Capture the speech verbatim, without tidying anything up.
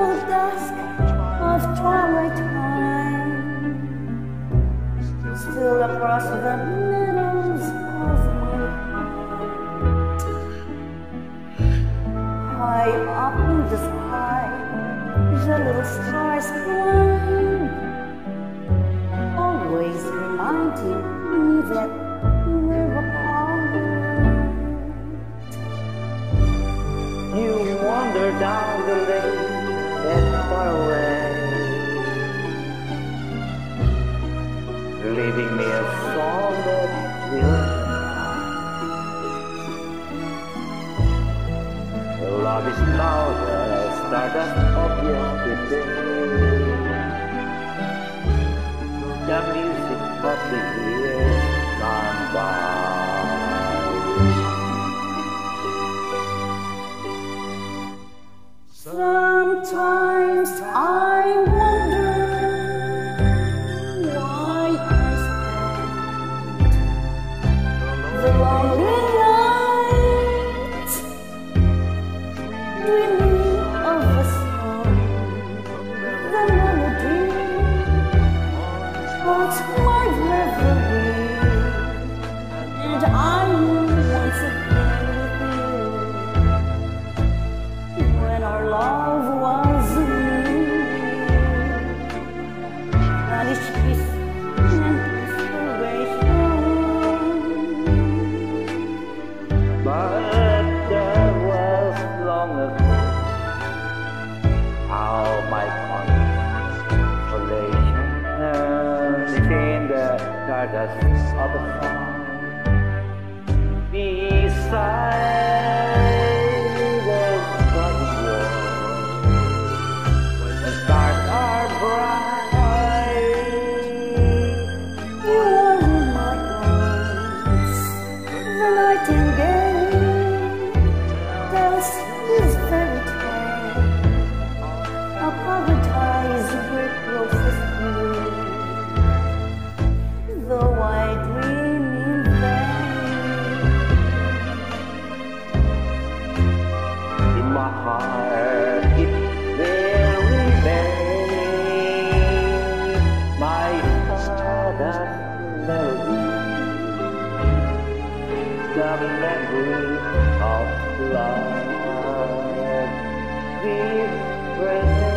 purple dusk of twilight time, still across the meadows of my heart. High up in the sky, the little stars climb, always reminding me that we're apart. You wander down the lane that far away, leaving me a song that will die. Love is now the stardust of yesterday, the music of the years gone by. Sometimes I wonder why I spend the lonely nights dreaming of a song, the melody of my reverie, and I will once again with you when our love was new, and each kiss an inspiration. But that was long ago. How my consolation became the stardust of a song beside the garden wall. When the stars are bright, You are in my arms, the nightingale tells his fairy tale of paradise where roses bloom. Though I dream in vain, in my heart it will remain my stardust melody, the memory of love with friends.